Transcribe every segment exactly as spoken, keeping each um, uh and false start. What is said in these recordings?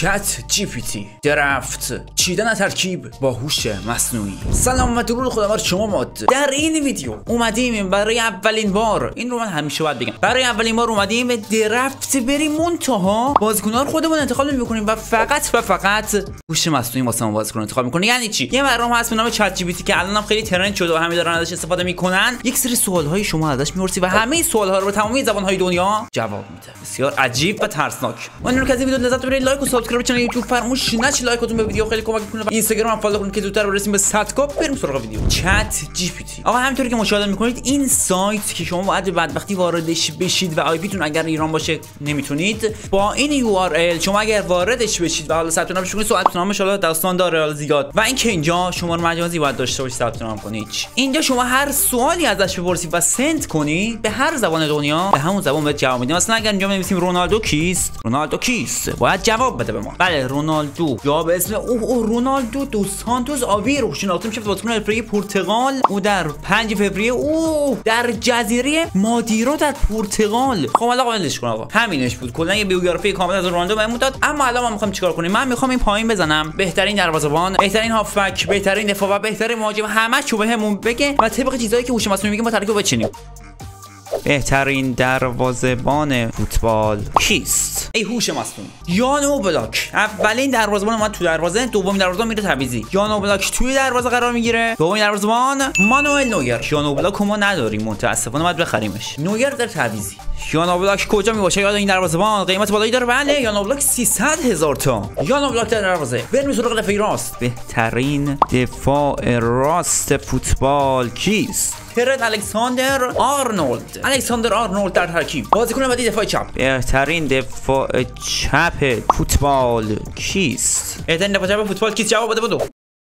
چت جی پی تی، درفت، چیدن ترکیب با هوش مصنوعی. سلام و درود خدا بر شما ماد. در این ویدیو اومدیم برای اولین بار، این رو من همیشه باید بگم، برای اولین بار اومدیم به درفت بریم، منتها بازیکن‌ها رو خودمون انتخاب نمی‌کنیم و فقط و فقط هوش مصنوعی واسه ما بازیکن انتخاب می‌کنه. یعنی چی؟ یه برنامه هست به نام چت جی پی تی که الانم خیلی ترند شده و همه دارن ازش استفاده می‌کنن. یک سری سوال‌های شما ازش می‌پرسی و همه سوال‌ها رو به تمامی زبان‌های دنیا جواب میده. بسیار عجیب و ترسناک. امیدوارم که از این ویدیو لذت ببرید. لایک و سابسکرایب کانال یوتیوب فراموش نشه. لایکاتون به ویدیو خیلی کمک می‌کنه و اینستاگرام هم فالو کنید که زودتر برسیم به صد کا. بریم سراغ ویدیو. چت جی پی تی. آقا همینطوری که مشاهده می‌کنید این سایت که شما باید بدبختی واردش بشید و آی پی تون اگر ایران باشه نمیتونید، با این یو آر ال شما اگر واردش بشید و حالا ثبت نام بکنید، ثبت نامش حالا داستان داره زیاد، و اینکه اینجا شماره مجازی باید داشته باشید ثبت نام کنید. اینجا شما هر سوالی ازش بپرسید و سند کنی به هر زبان دنیا، به همون زبان بهت جواب میده. مثلا اگر اینجا بنویسیم رونالدو کیست، رونالدو کیست، باید جواب بده به ما. بله رونالدو، یا به اسم اوه او رونالدو دو سانتوس آویرو شناخته میشه بازیکن حرفه‌ای پرتغال. او در پنج فوریه او در جزیره مادیرا در پرتغال. خب حالا قابلش کن آقا، همینش بود. کلا یه بیوگرافی کامل از رونالدو بهمون داد. اما الان ما میخوایم چیکار کنیم؟ من میخوام این پایین بزنم بهترین دروازه‌بان، بهترین هافبک، بهترین دفاع و بهترین مهاجم همه چو بهمون بگه و طبق چیزایی که هوش مصنوعی میگه ما ترکیب بچینیم. بهترین دروازه‌بان فوتبال کیست؟ ای هوش مصنوعی، یان اوبلاک. اولین دروازه‌بان اومد تو دروازه، دومین دروازه‌بان میره تعویضی. یان اوبلاک توی دروازه قرار میگیره. دومین دروازه‌بان مانوئل نویر. یان اوبلاک ما نداریم متأسفانه، باید بخریمش. نویر در تعویضی. یان اوبلاک کجا میباشه؟ یاد این دروازه‌بان قیمت بالایی داره. بله یان اوبلاک سیصد هزار تا. یان اوبلاک در دروازه. بریم سراغ دفاع راست. بهترین دفاع راست فوتبال کیست؟ ترنت الکساندر آرنولد. الکساندر آرنولد در ترکیب. بازیکن بعدی دفاع چپ. بهترین دفاع چپ فوتبال کیست؟ بهترین دفاع چپ فوتبال کیست؟ جواب بده بدو.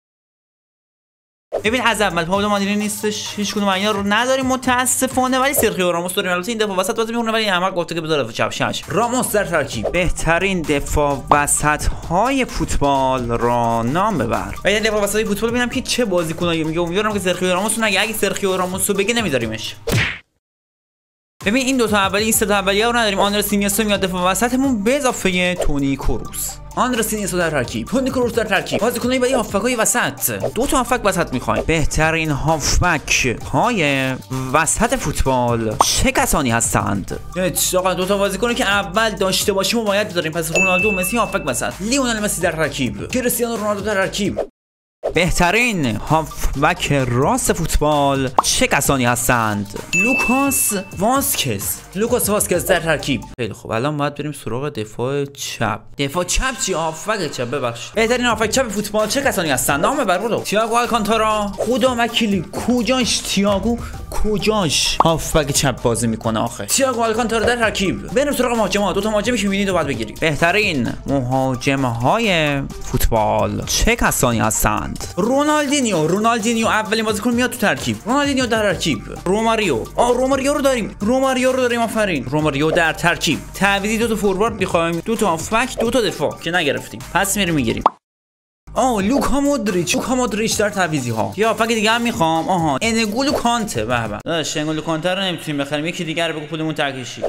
ببین از اول پابلو مالدینی نیستش، هیچ کدوم اینا رو نداریم متاسفانه، ولی سرخیو راموس داریم. البته این دفاع وسط بازی می‌کنه ولی احمق گفته که بذاره دفاع چپ. شش راموس در ترکیب. بهترین دفاع وسط های فوتبال را نام ببر. ببین دفاع وسط های فوتبال ببینم که چه بازیکنایی میگه. امیدوارم که سرخیو راموس نگه. اگه سرخیو راموس رو بگه نمیذاریمش. ببین این دو تا اولی، این سه تا اولیه رو نداریم. آندرس اینیستا میاد دفاع وسطمون به اضافه تونی کروس. آندرس اینیستا در ترکیب، تونی کروس در ترکیب. بازیکنای بعدی هافبک‌های وسط. دو تا هافبک وسط می‌خوایم. بهترین هافبک های وسط فوتبال چه کسانی هستند؟ آقا دو تا بازیکنی که اول داشته باشیم و باید داریم. پس رونالدو و مسی هافبک وسط. لیونل مسی در ترکیب. کریستیانو رونالدو در ترکیب. بهترین هافبک راست فوتبال چه کسانی هستند؟ لوکاس واسکز. لوکاس واسکز در ترکیب. خیلی خوب، الان باید بریم سراغ دفاع چپ. دفاع چپ چی؟ هافبک چپ. ببخشید. بهترین هافبک چپ فوتبال چه کسانی هستند؟ نام ببر برو. تییاگو آلکانتارا. خدا وکیلی کجاش تییاگو؟ کجاش هافبک چپ بازی میکنه آخه؟ تییاگو آلکانتارا در ترکیب. بریم سراغ مهاجما. دو تا مهاجمی که می‌بینید رو باید بگیریم. بهترین مهاجم‌های فوتبال چه کسانی هستند؟ رونالدینیو. رونالدینیو اولین بازیکن میاد تو ترکیب. رونالدینیو در ترکیب. روماریو. آ روماریو رو داریم. روماریو رو داریم. آفرین. روماریو در ترکیب. تعویضی دو تا فوروارد می‌خوایم، دو تا هافبک، دو تا دفاع که نگرفتیم. پس میریم میگیریم. آه لوکا مودریچ. لوکا مودریچ در تعویضی ها. یا هافبک دیگه هم می‌خوام. آها انگولو کانته. به به. داش انگولو کانته رو نمیتونیم بخریم. یکی دیگه رو بگو پولمون تکشی.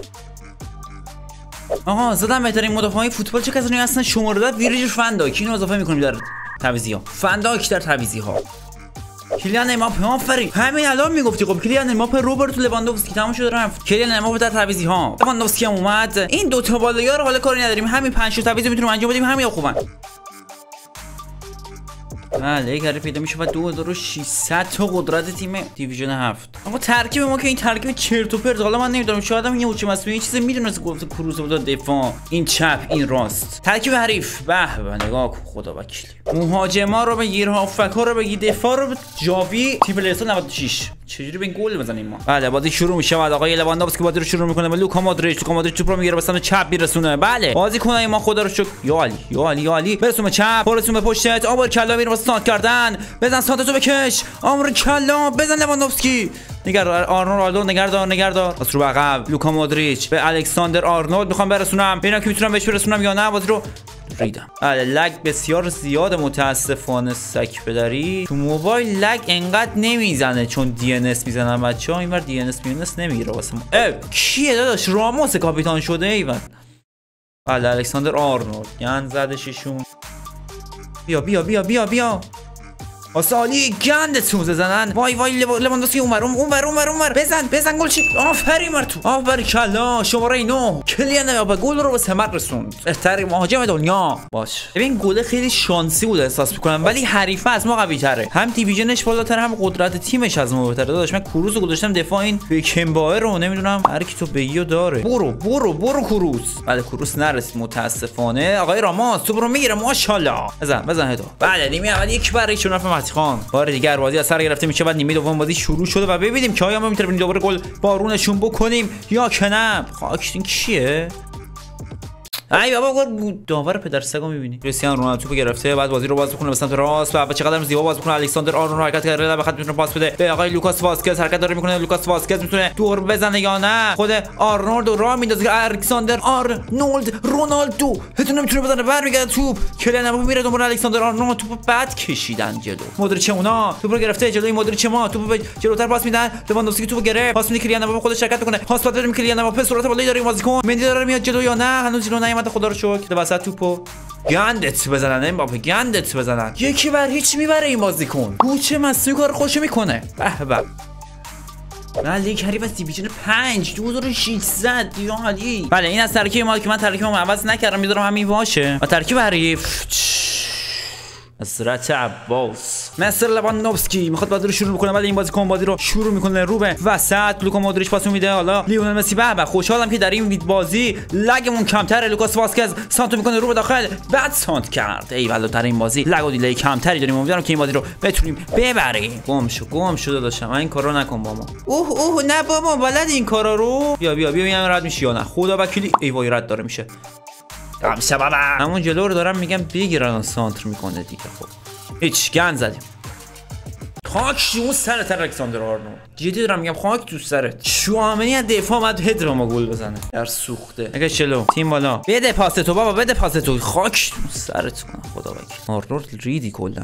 آها زدم بهترین مدافعای فوتبال چه کسانی هستن؟ شماره ده ویرجیل فنداک. اینو اضافه می‌کنیم در تعویضی ها. فنداک در تعویضی ها. کیلیان امباپه. آفرین، همین الان میگفتی. خب کیلیان امباپه، روبرت لواندوفسکی تمام شد رفت. کیلیان امباپه در تعویضی ها. لواندوفسکی هم اومد. این دو تا بالایی رو حالا کاری نداریم، همین پنج تا تعویض میتونیم انجام بدیم، همین خوبن. بله یک کاری پیدا میشه و دو هزار و ششصد تا قدرت تیم دیویژن هفت. اما ترکیب ما که این ترکیب چرت و پرت، حالا من نمیدونم شاید هم یه هوش مصنوعی یه چیزی میدونست گفت کروس بود دفاع، این چپ این راست. ترکیب حریف به به نگاه کن خدا وکیلی. مهاجما رو بگیر، هافبک‌ها رو بگیر، دفاع رو جاوی تیم پلیستون نود و شش. چجوری به گل بزنیم ما؟ بله بازی شروع میشه و آقای لواندوفسکی بازی رو شروع میکنه و لوکا مودریچ. لوکا مودریچ توپ رو میگیره به سمت چپ میرسونه. بله بازیکنای ما خدا رو شکر. یا علی یا علی یا علی برسون به چپ، برسون به پشت. آبر کلا میره واسه سانت کردن. بزن سانتو بکش. آمر کلا بزن لواندوفسکی. نگردار آرنولد، نگردار نگردار از رو عقب. لوکا مودریچ به الکساندر آرنولد میخوام برسونم. ببینم که میتونم بهش برسونم یا نه. بازی رو ریدم. بله لگ بسیار زیاد متاسفانه. سک پدری تو موبایل لگ انقدر نمیزنه چون دی ان اس میزنن بچه‌ها. اینور دی ان اس می ان اس نمیگیره واسه ما. اه کیه داداش؟ راموس کاپیتان شده ایول. بله الکساندر آرنولد گند زدششون. بیا بیا بیا بیا بیا آسالی گند سوزه زنن. وای وای لواندوسکی اونور اونور اونور اونور بزن بزن گل چی. آفرین بر تو آفرین کلا شماره نه کلیان امباپه گل رو به ثمر رسوند. بهترین مهاجم دنیا. باش ببین گل خیلی شانسی بود احساس میکنم ولی حریف از ما قوی تره. هم دیویژنش بالاتر هم قدرت تیمش از ما بهتره. داداش من کروز رو گذاشتم دفاع این بکمبائر رو نمیدونم هر کی تو بگیو داره. برو برو برو کروز. بله کروز نرسید متاسفانه. آقای راموس تو برو میگیره ماشاءالله. بزن بزن هدو. بله نیمه اول یک برای چون خان بار دیگر بازی از سر گرفته میشه. بعد نیمه دوم بازی شروع شده و ببینیم که آیا ما میتونیم دوباره گل بارونشون بکنیم یا که نه. خاکشین کیه؟ ای بابا گل داور پدر سگو میبینی. کریستیانو رونالدو توپو گرفته بعد بازی رو باز بکنه به سمت راست و چقدر زیبا باز بکنه. الکساندر آرنولد حرکت کرده و خط میتونه پاس بده به آقای لوکاس واسکز. حرکت داره میکنه لوکاس واسکز میتونه دور بزنه یا نه. خود آرنولد راه میندازه که الکساندر آرنولد رونالدو هتون نمیتونه بزنه. برمیگرده توپ کلیان امباپه میره دنبال الکساندر آرنولد. توپ بعد کشیدن جلو. مودریچ اونا توپ رو گرفته جلوی مودریچ ما توپ جلوتر پاس میدن. لواندوفسکی توپو گرفت پاس میده کلیان امباپه خودش حرکت میکنه. پاس داد بریم کلیان امباپه سرعت بالایی داره بازیکن. مندی داره میاد جلو یا نه هنوز جلو نیومده خدا رو شکر. وسط توپو گندت بزنن امباپه گندت بزنن. یکی بر هیچ میبره این بازیکن. گوچه مصنوعی کار خوشو میکنه. به به بله یک حریف از دیویژن پنج دو هزار و ششصد یا علی. بله این از ترکیب ما که من ترکیبمو عوض نکردم میذارم همین باشه. و ترکیب حریف نصرت عباس مستر لواندوفسکی میخواد بازی رو شروع بکنه. بعد این بازیکن بازی رو شروع میکنه رو به وسط. لوکا مودریچ پاسو میده. حالا لیونل مسی به به خوشحالم که در این بازی لگمون کمتره. لوکاس واسکز سانتو میکنه رو به داخل بعد سانت کرد. ای والله در این بازی لگ و دیلی کمتری داریم. امیدوارم که این بازی رو بتونیم ببریم. گم شو گم شو داداشم این کارو نکن با ما. اوه اوه نه بابا بلد این کارا رو. بیا بیا بیا ببینم رد میشی یا نه. خدا وکیلی ای وای رد داره میشه. همشه بابا همون جلو رو دارم میگم بگیرن سانتر میکنه دیگه. خب هیچ گند زدیم. خاک تو سرت الکساندر آرنولد. جدی دارم میگم خاک تو سرت. شوامنی از دفاع اومد هد رو ما گل بزنه. در سوخته. اگه چلو تیم بالا بده پاس تو بابا بده پاس تو. خاک تو سرت کنه خدا وکیل. آرنولد ریدی کلا.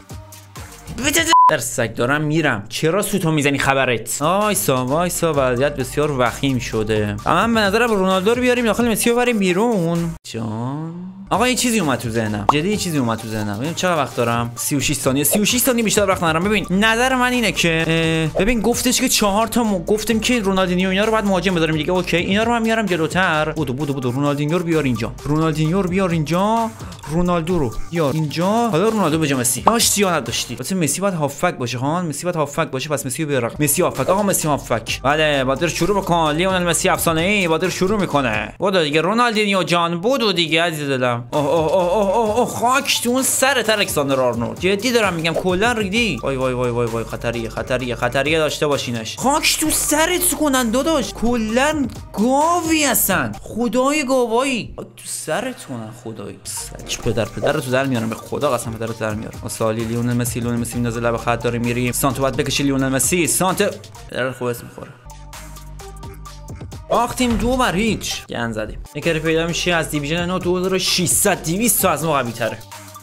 در سگ دارم میرم. چرا سوتو میزنی خبرت؟ وایسا وایسا وضعیت بسیار وخیم شده. اما به نظرم رونالدو رو بیاریم داخل مسی رو بریم بیرون. جان آقا یه چیزی اومد تو ذهنم. جدی یه چیزی اومد تو ذهنم. ببین چقدر وقت دارم. سی و شش ثانیه سی و شش ثانیه بیشتر وقت ندارم. ببین نظر من اینه که ببین گفتش که چهار تا م... گفتیم که رونالدینیو اینا رو بعد مهاجم بذاریم دیگه. اوکی اینا رو من میارم جلوتر. بودو بودو بودو رونالدینیو رو بیار اینجا. رونالدینیو رو بیار اینجا. رونالدو رو بیار اینجا. حالا رونالدو به جای مسی. داشتی یا نداشتی؟ واسه مسی باید هافک باشه ها. مسی باید هافک باشه. پس مسی رو بیار. مسی هافک. آقا مسی هافک. بله بادر شروع بکن. لیونل مسی افسانه ای بادر شروع میکنه. بودو دیگه رونالدینیو جان بودو دیگه عزیز دلم. اوه اوه اوه اوه اوه خاک تو اون سرت الکساندر آرنولد. جدی دارم میگم کلا ریدی. وای وای وای وای وای خطریه خطریه خطریه داشته باشینش. خاک تو سرت کنن داداش. کلا گاوی هستن. خدای گاوایی. تو سرت کنن خدایی. سچ پدر پدر تو در میارم به خدا قسم پدر تو در میارم. سالی لیونل مسی لیونل مسی میندازه لب خط داره میریم. سانتو بعد بکشی لیونل مسی. سانت پدر خوب اسم میخوره. باختیم دو بر هیچ. گند زدیم. یکی پیدا میشه از دیویژن نه دو هزار و ششصد دویست تا از ما قوی تره.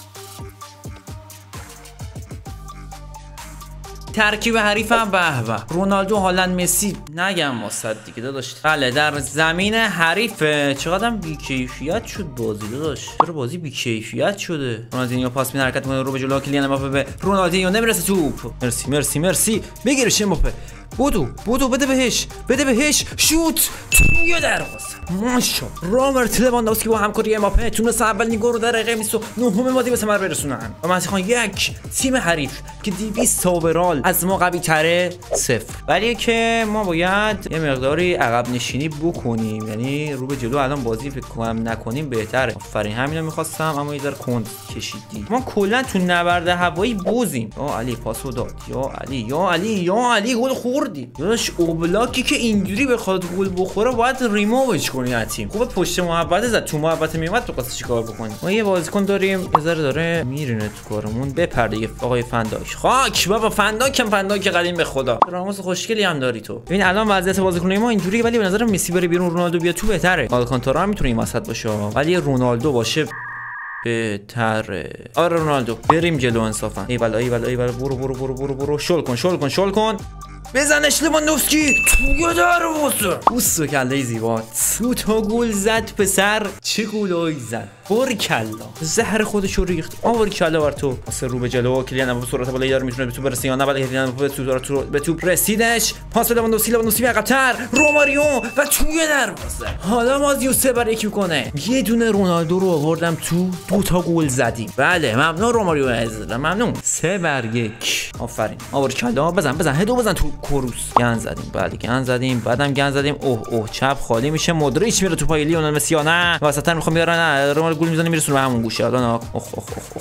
ترکیب حریفم به به رونالدو هالند مسی نگم واسط دیگه داداش. بله در زمین حریف چقدرم بی‌کیفیت شد بازی داداش. چرا بازی بی‌کیفیت شده؟ رونالدینیو پاس میده حرکت میکنه رو به جلو کلیان امباپه به رونالدینیو نمیرسه توپ. مرسی مرسی مرسی بگیرش امباپه. بودو بودو بده بهش بده بهش شوت توی دروازه. ماشاءالله رابرت لواندوفسکی با همکاری امباپه تونست اولین گل رو در دقیقه بیست و نه بازی به ثمر برسونن. و مسیحان یک تیم حریف که دویست اوورال از ما قوی تره صفر. ولی که ما باید یه مقداری عقب نشینی بکنیم. یعنی رو به جلو الان بازی فکر کنم نکنیم بهتره. آفرین همینو می‌خواستم اما یه ذره کند کشیدی. ما کلا تو نبرد هوایی بوزیم. یا علی پاسو داد یا علی یا علی یا علی گل خوردی. داداش اوبلاکی که اینجوری بخواد گل بخوره باید ریمووش کنی از تیم. خوبه پشت محبت زد تو محبت میومد تو قصد چیکار بکنی. ما یه بازیکن داریم یه ذره داره میرینه تو کارمون. بپر دیگه آقای فنداک. خاک بابا فنداکم فنداک قدیم به خدا. راموس خوشگلی هم داری تو. ببین الان وضعیت بازیکنای ما اینجوریه ولی به نظر مسی بره بیرون رونالدو بیا تو بهتره. آلکانتارا هم میتونه این وسط باشه ولی رونالدو باشه بهتره. آره رونالدو بریم جلو انصافا. ای والا ای والا ای والا برو برو برو برو برو شل کن شل کن شل کن. بزنش لواندوفسکی توی دروازه. اوست و کله زیبا تو تا گل زد پسر. چه گلایی زد بارکلا. زهر خودش رو ریخت. آ بارکلا بر تو. پاس رو به جلو کلیان امباپه سرعت بالایی داره میتونه به توپ برسه یا نه ولی کلیان امباپه به توپ به توپ رسیدش. پاس به لواندوفسکی لواندوفسکی عقب‌تر روماریو و توی دروازه. حالا مازیو سه بر یک میکنه. یه دونه رونالدو رو آوردم تو دو تا گل زدیم. بله ممنون روماریو عزیز ممنون. سه بر یک. آفرین. آ بارکلا بزن بزن هدو بزن تو کروس. گن زدیم بله گن زدیم بعدم گن زدیم. اوه اوه چپ خالی میشه مودریچ میره تو پای لیونل مسی نه واسطا میخوام بیارن نه رومال گل میزنه میرسونه به همون گوشه. الان اخ اخ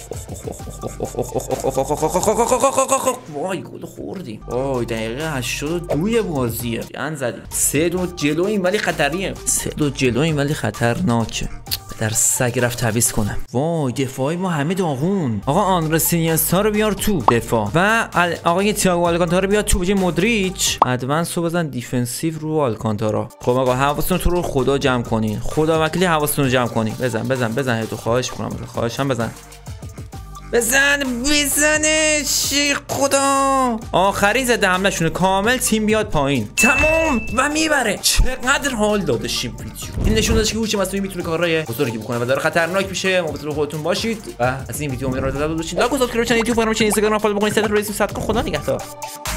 اخ وای گل خوردیم. وای دقیقه هشتاد و دو بازیه. گن زدیم. سه دو جلویم ولی خطریه. سه دو جلویم ولی خطرناکه. در سگ رفت تعویض کنم. وای دفاعی ما همه داغون. آقا آندرس اینیستا رو بیار تو دفاع و آقا تییاگو آلکانتارا بیاد تو بجای مودریچ. ادوانس رو بزن دیفنسیو رو آلکانتارا. خب آقا حواستون تو رو خدا جمع کنین. خدا وکیلی حواستون رو جمع کنین. بزن بزن بزن تو خواهش می‌کنم خواهشم بزن. بزن بزنش خدا. آخرین زده حملهشونه کامل تیم بیاد پایین تمام و میبره. چقدر حال داده شیم ویدیو. این نشون داده که هوش مصنوعی میتونه کارهای بزرگی بکنه و داره خطرناک میشه. مواظب خودتون باشید و از این ویدیو مراقب باشید. لاک و سابسکرایب چنل یوتیوب برام چنل اینستاگرام فالو بکنید. صدا رو ریسیم صد خدا نگهدار.